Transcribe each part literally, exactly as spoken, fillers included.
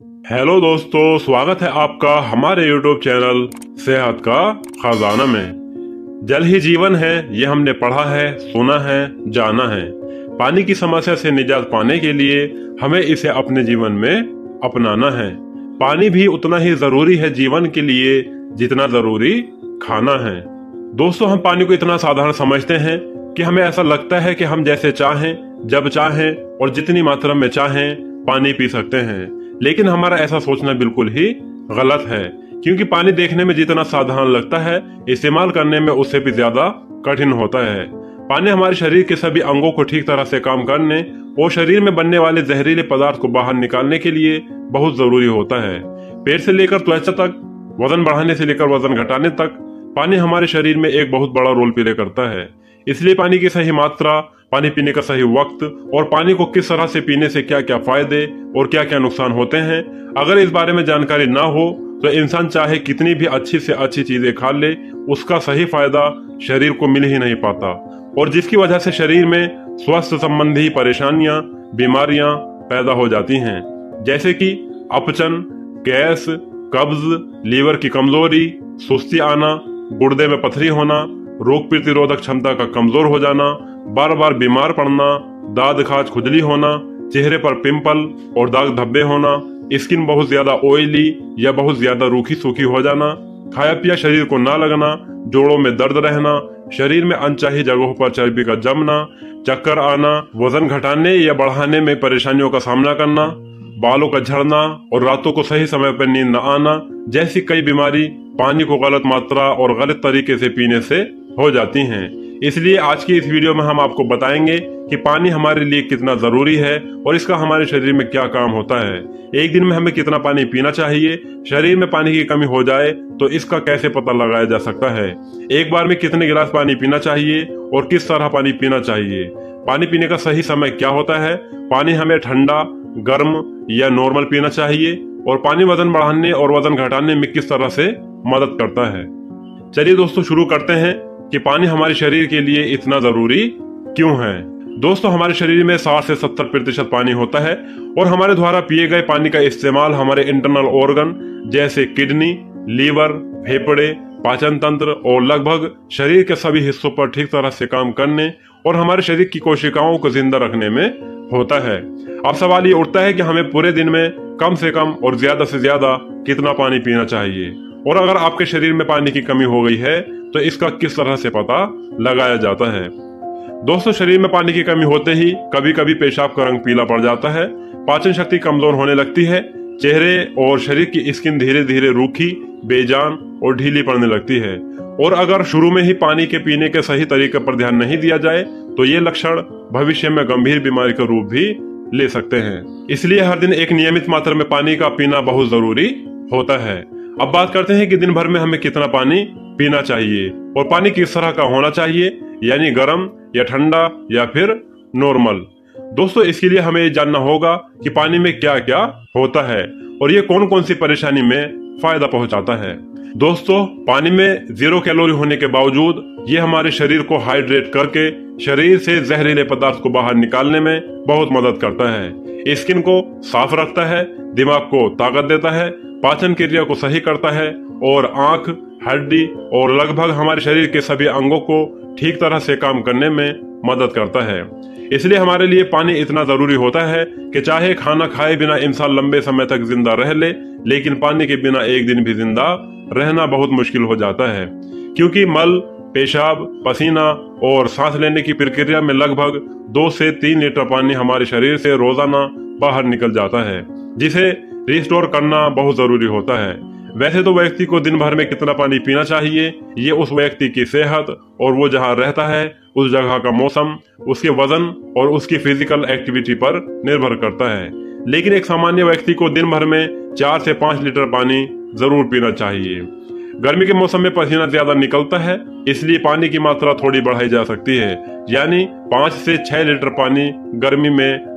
Hello दोस्तों, स्वागत है आपका हमारे यूट्यूब चैनल सेहत का खजाना में। जल ही जीवन है, ये हमने पढ़ा है, सुना है, जाना है। पानी की समस्या से निजात पाने के लिए हमें इसे अपने जीवन में अपनाना है। पानी भी उतना ही जरूरी है जीवन के लिए जितना जरूरी खाना है। दोस्तों, हम पानी को इतना साधारण समझते हैं कि हमें ऐसा लगता है कि हम जैसे चाहें, जब चाहें और जितनी मात्रा में चाहें पानी पी सकते हैं। लेकिन हमारा ऐसा सोचना बिल्कुल ही गलत है, क्योंकि पानी देखने में जितना साधारण लगता है, इस्तेमाल करने में उससे भी ज्यादा कठिन होता है। पानी हमारे शरीर के सभी अंगों को ठीक तरह से काम करने और शरीर में बनने वाले जहरीले पदार्थ को बाहर निकालने के लिए बहुत जरूरी होता है। पेट से लेकर त्वचा तक, वजन बढ़ाने से लेकर वजन घटाने तक पानी हमारे शरीर में एक बहुत बड़ा रोल प्ले करता है। इसलिए पानी की सही मात्रा, पानी पीने का सही वक्त और पानी को किस तरह से पीने से क्या क्या फायदे और क्या क्या नुकसान होते हैं, अगर इस बारे में जानकारी ना हो तो इंसान चाहे कितनी भी अच्छी से अच्छी चीजें खा ले, उसका सही फायदा शरीर को मिल ही नहीं पाता, और जिसकी वजह से शरीर में स्वास्थ्य संबंधी परेशानियां, बीमारियां पैदा हो जाती हैं, जैसे कि अपचन, गैस, कब्ज, लीवर की कमजोरी, सुस्ती आना, गुर्दे में पथरी होना, रोग प्रतिरोधक क्षमता का कमजोर हो जाना, बार बार बीमार पड़ना, दाद खाज खुजली होना, चेहरे पर पिंपल और दाग धब्बे होना, स्किन बहुत ज्यादा ऑयली या बहुत ज्यादा रूखी सूखी हो जाना, खाया पिया शरीर को ना लगना, जोड़ों में दर्द रहना, शरीर में अनचाही जगहों पर चर्बी का जमना, चक्कर आना, वजन घटाने या बढ़ाने में परेशानियों का सामना करना, बालों का झड़ना और रातों को सही समय पर नींद न आना जैसी कई बीमारी पानी को गलत मात्रा और गलत तरीके से पीने से हो जाती हैं। इसलिए आज की इस वीडियो में हम आपको बताएंगे कि पानी हमारे लिए कितना जरूरी है और इसका हमारे शरीर में क्या काम होता है। एक दिन में हमें कितना पानी पीना चाहिए, शरीर में पानी की कमी हो जाए तो इसका कैसे पता लगाया जा सकता है, एक बार में कितने गिलास पानी पीना चाहिए और किस तरह पानी पीना चाहिए, पानी पीने का सही समय क्या होता है, पानी हमें ठंडा, गर्म या नॉर्मल पीना चाहिए, और पानी वजन बढ़ाने और वजन घटाने में किस तरह से मदद करता है। चलिए दोस्तों, शुरू करते हैं कि पानी हमारे शरीर के लिए इतना जरूरी क्यों है। दोस्तों, हमारे शरीर में साठ से सत्तर प्रतिशत पानी होता है और हमारे द्वारा पिए गए पानी का इस्तेमाल हमारे इंटरनल ऑर्गन जैसे किडनी, लीवर, फेफड़े, पाचन तंत्र और लगभग शरीर के सभी हिस्सों पर ठीक तरह से काम करने और हमारे शरीर की कोशिकाओं को जिंदा रखने में होता है। अब सवाल ये उठता है कि हमें पूरे दिन में कम से कम और ज्यादा से ज्यादा कितना पानी पीना चाहिए, और अगर आपके शरीर में पानी की कमी हो गई है तो इसका किस तरह से पता लगाया जाता है। दोस्तों, शरीर में पानी की कमी होते ही कभी कभी पेशाब का रंग पीला पड़ जाता है, पाचन शक्ति कमजोर होने लगती है, चेहरे और शरीर की स्किन धीरे धीरे रूखी, बेजान और ढीली पड़ने लगती है, और अगर शुरू में ही पानी के पीने के सही तरीके पर ध्यान नहीं दिया जाए तो ये लक्षण भविष्य में गंभीर बीमारी का रूप भी ले सकते हैं। इसलिए हर दिन एक नियमित मात्रा में पानी का पीना बहुत जरूरी होता है। अब बात करते हैं कि दिन भर में हमें कितना पानी पीना चाहिए और पानी किस तरह का होना चाहिए, यानी गर्म या ठंडा या फिर नॉर्मल। दोस्तों, इसके लिए हमें ये जानना होगा कि पानी में क्या क्या होता है और ये कौन कौन सी परेशानी में फायदा पहुंचाता है। दोस्तों, पानी में जीरो कैलोरी होने के बावजूद ये हमारे शरीर को हाइड्रेट करके शरीर से जहरीले पदार्थ को बाहर निकालने में बहुत मदद करता है, स्किन को साफ रखता है, दिमाग को ताकत देता है, पाचन क्रिया को सही करता है और आंख, हड्डी और लगभग हमारे शरीर के सभी अंगों को ठीक तरह से काम करने में मदद करता है। इसलिए हमारे लिए पानी इतना जरूरी होता है कि चाहे खाना खाए बिना इंसान लंबे समय तक जिंदा रह ले, लेकिन पानी के बिना एक दिन भी जिंदा रहना बहुत मुश्किल हो जाता है, क्योंकि मल, पेशाब, पसीना और सांस लेने की प्रक्रिया में लगभग दो से तीन लीटर पानी हमारे शरीर से रोजाना बाहर निकल जाता है, जिसे रिस्टोर करना बहुत जरूरी होता है। वैसे तो व्यक्ति को दिन भर में कितना पानी पीना चाहिए ये उस व्यक्ति की सेहत और वो जहाँ रहता है उस जगह का मौसम, उसके वजन और उसकी फिजिकल एक्टिविटी पर निर्भर करता है, लेकिन एक सामान्य व्यक्ति को दिन भर में चार से पाँच लीटर पानी जरूर पीना चाहिए। गर्मी के मौसम में पसीना ज्यादा निकलता है, इसलिए पानी की मात्रा थोड़ी बढ़ाई जा सकती है, यानी पाँच से छह लीटर पानी गर्मी में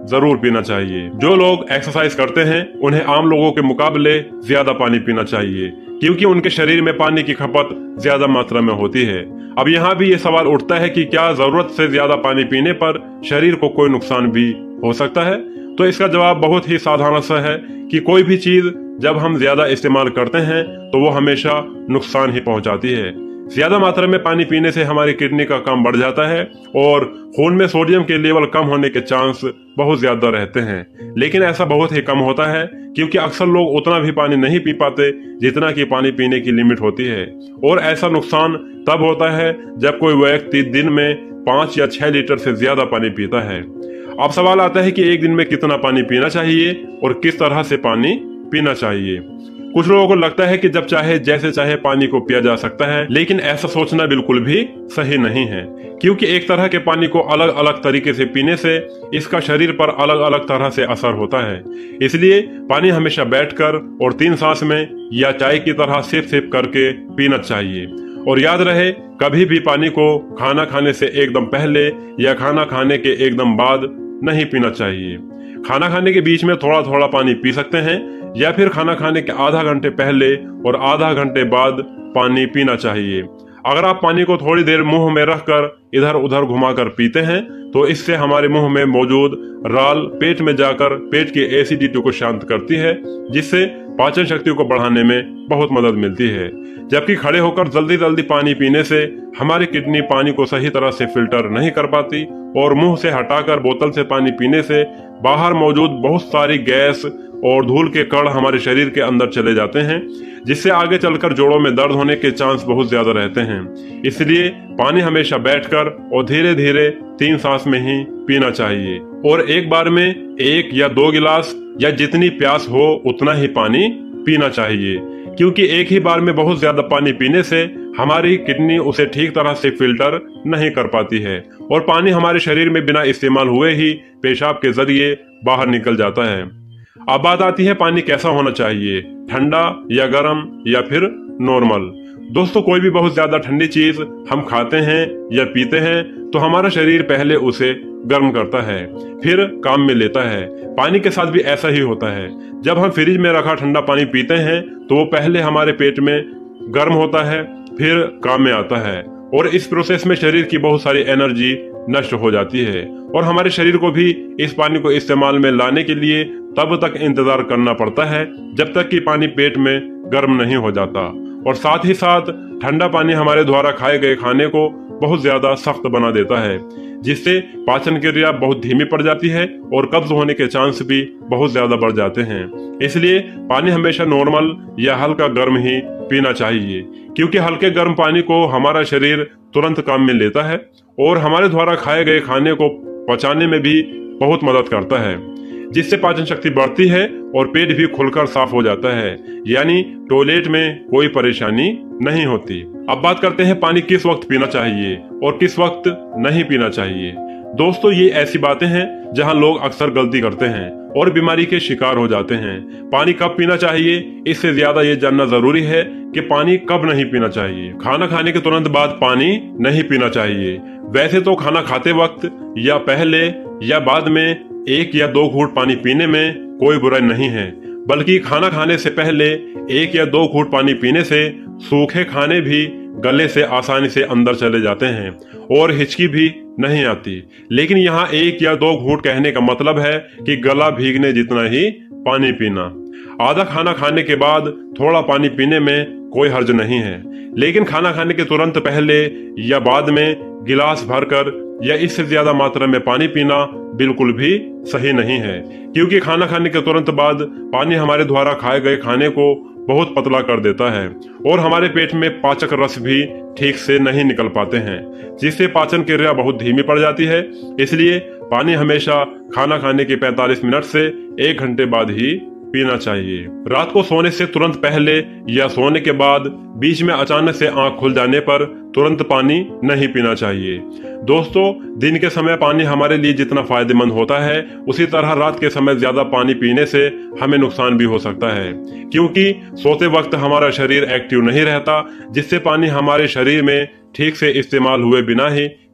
जरूर पीना चाहिए। जो लोग एक्सरसाइज करते हैं उन्हें आम लोगों के मुकाबले ज्यादा पानी पीना चाहिए, क्योंकि उनके शरीर में पानी की खपत ज्यादा मात्रा में होती है। अब यहाँ भी ये सवाल उठता है कि क्या जरूरत से ज्यादा पानी पीने पर शरीर को कोई नुकसान भी हो सकता है? तो इसका जवाब बहुत ही साधारण सा है कि कोई भी चीज जब हम ज्यादा इस्तेमाल करते हैं तो वो हमेशा नुकसान ही पहुंचाती है। ज्यादा मात्रा में पानी पीने से हमारी किडनी का काम बढ़ जाता है और खून में सोडियम के लेवल कम होने के चांस बहुत ज्यादा रहते हैं। लेकिन ऐसा बहुत ही कम होता है, क्योंकि अक्सर लोग उतना भी पानी नहीं पी पाते जितना कि पानी पीने की लिमिट होती है। और ऐसा नुकसान तब होता है जब कोई व्यक्ति दिन में पाँच या छह लीटर से ज्यादा पानी पीता है। अब सवाल आता है कि एक दिन में कितना पानी पीना चाहिए और किस तरह से पानी पीना चाहिए। कुछ लोगों को लगता है कि जब चाहे जैसे चाहे पानी को पिया जा सकता है, लेकिन ऐसा सोचना बिल्कुल भी सही नहीं है, क्योंकि एक तरह के पानी को अलग अलग तरीके से पीने से इसका शरीर पर अलग अलग तरह से असर होता है। इसलिए पानी हमेशा बैठकर और तीन सांस में या चाय की तरह सिप सिप करके पीना चाहिए। और याद रहे, कभी भी पानी को खाना खाने से एकदम पहले या खाना खाने के एकदम बाद नहीं पीना चाहिए। खाना खाने के बीच में थोड़ा थोड़ा पानी पी सकते हैं, या फिर खाना खाने के आधा घंटे पहले और आधा घंटे बाद पानी पीना चाहिए। अगर आप पानी को थोड़ी देर मुंह में रखकर इधर उधर घुमाकर पीते हैं तो इससे हमारे मुंह में मौजूद राल पेट में जाकर पेट की एसिडिटी को शांत करती है, जिससे पाचन शक्ति को बढ़ाने में बहुत मदद मिलती है। जबकि खड़े होकर जल्दी जल्दी पानी पीने से हमारी किडनी पानी को सही तरह से फिल्टर नहीं कर पाती और मुंह से हटाकर बोतल से पानी पीने से बाहर मौजूद बहुत सारी गैस और धूल के कण हमारे शरीर के अंदर चले जाते हैं, जिससे आगे चलकर जोड़ों में दर्द होने के चांस बहुत ज्यादा रहते हैं। इसलिए पानी हमेशा बैठकर और धीरे धीरे तीन सांस में ही पीना चाहिए और एक बार में एक या दो गिलास या जितनी प्यास हो उतना ही पानी पीना चाहिए, क्योंकि एक ही बार में बहुत ज्यादा पानी पीने से हमारी किडनी उसे ठीक तरह से फिल्टर नहीं कर पाती है और पानी हमारे शरीर में बिना इस्तेमाल हुए ही पेशाब के जरिए बाहर निकल जाता है। अब बात आती है पानी कैसा होना चाहिए, ठंडा या गर्म या फिर नॉर्मल। दोस्तों, कोई भी बहुत ज्यादा ठंडी चीज हम खाते हैं या पीते हैं तो हमारा शरीर पहले उसे गर्म करता है, फिर काम में लेता है। पानी के साथ भी ऐसा ही होता है। जब हम फ्रिज में रखा ठंडा पानी पीते हैं तो वो पहले हमारे पेट में गर्म होता है, फिर काम में आता है और इस प्रोसेस में शरीर की बहुत सारी एनर्जी नष्ट हो जाती है और हमारे शरीर को भी इस पानी को इस्तेमाल में लाने के लिए तब तक इंतजार करना पड़ता है जब तक कि पानी पेट में गर्म नहीं हो जाता। और साथ ही साथ ठंडा पानी हमारे द्वारा खाए गए खाने को बहुत ज्यादा सख्त बना देता है, जिससे पाचन क्रिया बहुत धीमी पड़ जाती है और कब्ज होने के चांस भी बहुत ज्यादा बढ़ जाते हैं। इसलिए पानी हमेशा नॉर्मल या हल्का गर्म ही पीना चाहिए, क्योंकि हल्के गर्म पानी को हमारा शरीर तुरंत काम में लेता है और हमारे द्वारा खाए गए खाने को पचाने में भी बहुत मदद करता है, जिससे पाचन शक्ति बढ़ती है और पेट भी खुलकर साफ हो जाता है, यानी टॉयलेट में कोई परेशानी नहीं होती। अब बात करते हैं पानी किस वक्त पीना चाहिए और किस वक्त नहीं पीना चाहिए। दोस्तों, ये ऐसी बातें हैं जहां लोग अक्सर गलती करते हैं और बीमारी के शिकार हो जाते हैं। पानी कब पीना चाहिए, इससे ज्यादा ये जानना जरूरी है कि पानी कब नहीं पीना चाहिए। खाना खाने के तुरंत बाद पानी नहीं पीना चाहिए। वैसे तो खाना खाते वक्त या पहले या बाद में एक या दो घूंट पानी पीने में कोई बुराई नहीं है, बल्कि खाना खाने से पहले एक या दो घूंट पानी पीने से सूखे खाने भी गले से आसानी से अंदर चले जाते हैं और हिचकी भी नहीं आती। लेकिन यहाँ एक या दो घूंट कहने का मतलब है कि गला भीगने जितना ही पानी पीना। आधा खाना खाने के बाद थोड़ा पानी पीने में कोई हर्ज नहीं है, लेकिन खाना खाने के तुरंत पहले या बाद में गिलास भरकर या इससे ज्यादा मात्रा में पानी पीना बिल्कुल भी सही नहीं है, क्योंकि खाना खाने के तुरंत बाद पानी हमारे द्वारा खाए गए खाने को बहुत पतला कर देता है और हमारे पेट में पाचक रस भी ठीक से नहीं निकल पाते हैं, जिससे पाचन क्रिया बहुत धीमी पड़ जाती है। इसलिए पानी हमेशा खाना खाने के पैंतालीस मिनट से एक घंटे बाद ही पीना चाहिए। रात को सोने से तुरंत पहले या सोने के बाद बीच में अचानक से आंख खुल जाने पर तुरंत पानी नहीं पीना चाहिए। दोस्तों, दिन के समय पानी हमारे लिए जितना फायदेमंद होता है, उसी तरह रात के समय ज्यादा पानी पीने से हमें नुकसान भी हो सकता है, क्योंकि सोते वक्त हमारा शरीर एक्टिव नहीं रहता, जिससे पानी हमारे शरीर में ठीक से इस्तेमाल हुए बिना ही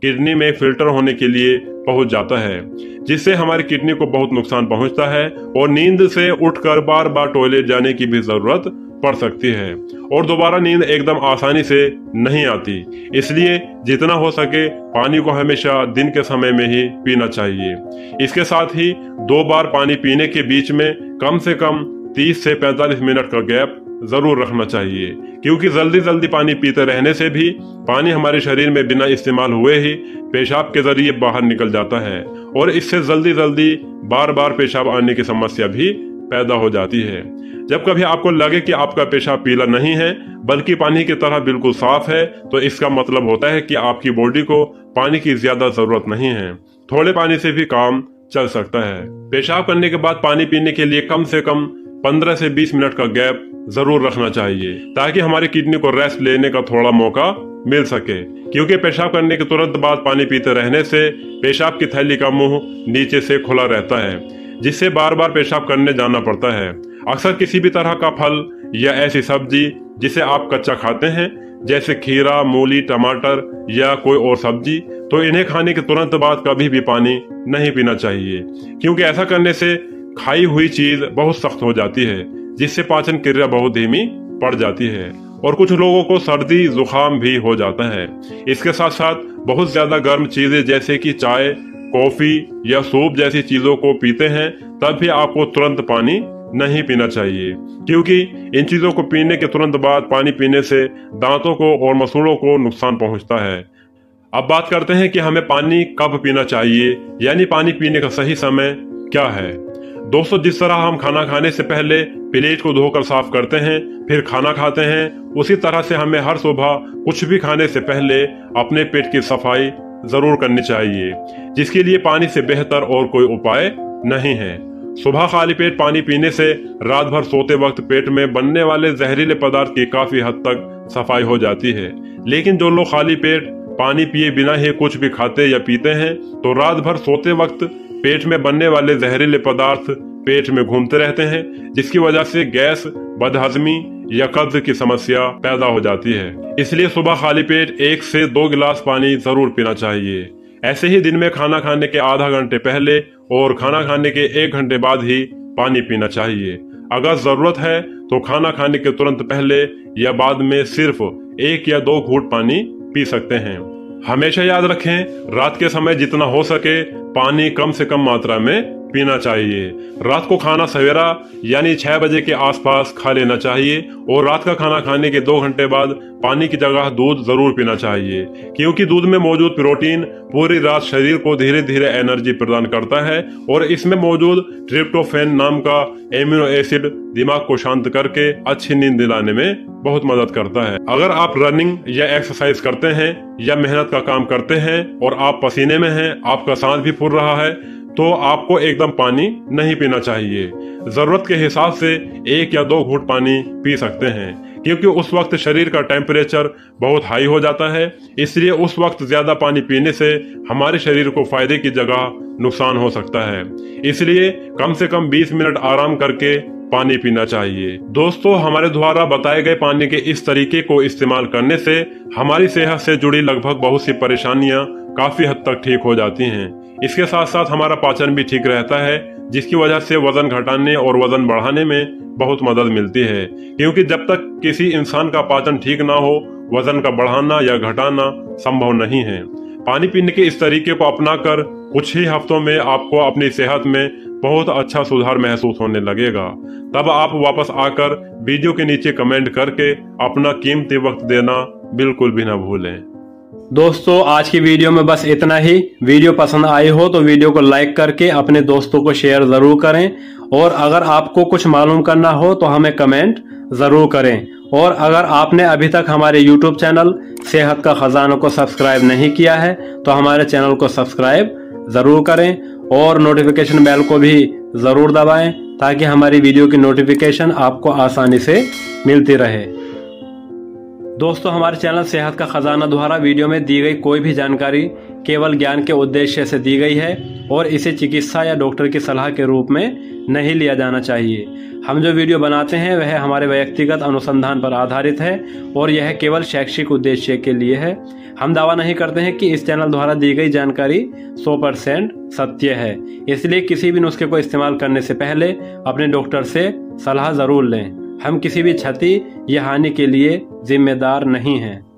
किडनी में फिल्टर होने के लिए पहुंच जाता है, जिससे हमारी किडनी को बहुत नुकसान पहुंचता है और नींद से उठकर बार बार टॉयलेट जाने की भी जरूरत पड़ सकती है और दोबारा नींद एकदम आसानी से नहीं आती। इसलिए जितना हो सके पानी को हमेशा दिन के समय में ही पीना चाहिए। इसके साथ ही दो बार पानी पीने के बीच में कम से कम तीस से पैंतालीस मिनट का गैप जरूर रखना चाहिए, क्योंकि जल्दी जल्दी पानी पीते रहने से भी पानी हमारे शरीर में बिना इस्तेमाल हुए ही पेशाब के जरिए बाहर निकल जाता है और इससे जल्दी जल्दी बार बार पेशाब आने की समस्या भी पैदा हो जाती है। जब कभी आपको लगे कि आपका पेशाब पीला नहीं है बल्कि पानी की तरह बिल्कुल साफ है, तो इसका मतलब होता है कि आपकी बॉडी को पानी की ज्यादा जरूरत नहीं है, थोड़े पानी से भी काम चल सकता है। पेशाब करने के बाद पानी पीने के लिए कम से कम पंद्रह से बीस मिनट का गैप जरूर रखना चाहिए, ताकि हमारी किडनी को रेस्ट लेने का थोड़ा मौका मिल सके, क्योंकि पेशाब करने के तुरंत बाद पानी पीते रहने से पेशाब की थैली का मुंह नीचे से खुला रहता है, जिससे बार बार पेशाब करने जाना पड़ता है। अक्सर किसी भी तरह का फल या ऐसी सब्जी जिसे आप कच्चा खाते हैं, जैसे खीरा, मूली, टमाटर या कोई और सब्जी, तो इन्हें खाने के तुरंत बाद कभी भी पानी नहीं पीना चाहिए, क्योंकि ऐसा करने से खाई हुई चीज बहुत सख्त हो जाती है, जिससे पाचन क्रिया बहुत धीमी पड़ जाती है और कुछ लोगों को सर्दी जुकाम भी हो जाता है। इसके साथ साथ बहुत ज्यादा गर्म चीजें जैसे कि चाय, कॉफी या सूप जैसी चीजों को पीते हैं, तब भी आपको तुरंत पानी नहीं पीना चाहिए, क्योंकि इन चीजों को पीने के तुरंत बाद पानी पीने से दांतों को और मसूड़ों को नुकसान पहुंचता है। अब बात करते हैं कि हमें पानी कब पीना चाहिए, यानी पानी पीने का सही समय क्या है। दोस्तों, जिस तरह हम खाना खाने से पहले प्लेट को धोकर साफ करते हैं फिर खाना खाते हैं, उसी तरह से हमें हर सुबह कुछ भी खाने से पहले अपने पेट की सफाई जरूर करनी चाहिए, जिसके लिए पानी से बेहतर और कोई उपाय नहीं है। सुबह खाली पेट पानी पीने से रात भर सोते वक्त पेट में बनने वाले जहरीले पदार्थ की काफी हद तक सफाई हो जाती है। लेकिन जो लोग खाली पेट पानी पिए बिना ही कुछ भी खाते या पीते हैं, तो रात भर सोते वक्त पेट में बनने वाले जहरीले पदार्थ पेट में घूमते रहते हैं, जिसकी वजह से गैस, बदहजमी या कब्ज की समस्या पैदा हो जाती है। इसलिए सुबह खाली पेट एक से दो गिलास पानी जरूर पीना चाहिए। ऐसे ही दिन में खाना खाने के आधा घंटे पहले और खाना खाने के एक घंटे बाद ही पानी पीना चाहिए। अगर जरूरत है तो खाना खाने के तुरंत पहले या बाद में सिर्फ एक या दो घूंट पानी पी सकते हैं। हमेशा याद रखें, रात के समय जितना हो सके पानी कम से कम मात्रा में पीना चाहिए। रात को खाना सवेरा यानी छह बजे के आसपास खा लेना चाहिए और रात का खाना खाने के दो घंटे बाद पानी की जगह दूध जरूर पीना चाहिए, क्योंकि दूध में मौजूद प्रोटीन पूरी रात शरीर को धीरे धीरे एनर्जी प्रदान करता है और इसमें मौजूद ट्रिप्टोफैन नाम का एमिनो एसिड दिमाग को शांत करके अच्छी नींद दिलाने में बहुत मदद करता है। अगर आप रनिंग या एक्सरसाइज करते हैं या मेहनत का काम करते हैं और आप पसीने में हैं, आपका सांस भी फूल रहा है, तो आपको एकदम पानी नहीं पीना चाहिए। जरूरत के हिसाब से एक या दो घूंट पानी पी सकते हैं, क्योंकि उस वक्त शरीर का टेम्परेचर बहुत हाई हो जाता है। इसलिए उस वक्त ज्यादा पानी पीने से हमारे शरीर को फायदे की जगह नुकसान हो सकता है। इसलिए कम से कम बीस मिनट आराम करके पानी पीना चाहिए। दोस्तों, हमारे द्वारा बताए गए पानी के इस तरीके को इस्तेमाल करने से हमारी सेहत से जुड़ी लगभग बहुत सी परेशानियां काफी हद तक ठीक हो जाती हैं। इसके साथ साथ हमारा पाचन भी ठीक रहता है, जिसकी वजह से वजन घटाने और वजन बढ़ाने में बहुत मदद मिलती है, क्योंकि जब तक किसी इंसान का पाचन ठीक ना हो, वजन का बढ़ाना या घटाना संभव नहीं है। पानी पीने के इस तरीके को अपनाकर कुछ ही हफ्तों में आपको अपनी सेहत में बहुत अच्छा सुधार महसूस होने लगेगा। तब आप वापस आकर वीडियो के नीचे कमेंट करके अपना कीमती वक्त देना बिल्कुल भी न भूलें। दोस्तों, आज की वीडियो में बस इतना ही। वीडियो पसंद आई हो तो वीडियो को लाइक करके अपने दोस्तों को शेयर जरूर करें, और अगर आपको कुछ मालूम करना हो तो हमें कमेंट जरूर करें। और अगर आपने अभी तक हमारे यूट्यूब चैनल सेहत का खजाना को सब्सक्राइब नहीं किया है तो हमारे चैनल को सब्सक्राइब जरूर करें और नोटिफिकेशन बेल को भी जरूर दबाएं, ताकि हमारी वीडियो की नोटिफिकेशन आपको आसानी से मिलती रहे। दोस्तों, हमारे चैनल सेहत का खजाना द्वारा वीडियो में दी गई कोई भी जानकारी केवल ज्ञान के उद्देश्य से दी गई है और इसे चिकित्सा या डॉक्टर की सलाह के रूप में नहीं लिया जाना चाहिए। हम जो वीडियो बनाते हैं वह हमारे व्यक्तिगत अनुसंधान पर आधारित है और यह केवल शैक्षिक उद्देश्य के लिए है। हम दावा नहीं करते हैं कि इस चैनल द्वारा दी गई जानकारी सौ परसेंट सत्य है, इसलिए किसी भी नुस्खे को इस्तेमाल करने से पहले अपने डॉक्टर से सलाह जरूर लें। हम किसी भी क्षति या हानि के लिए जिम्मेदार नहीं हैं।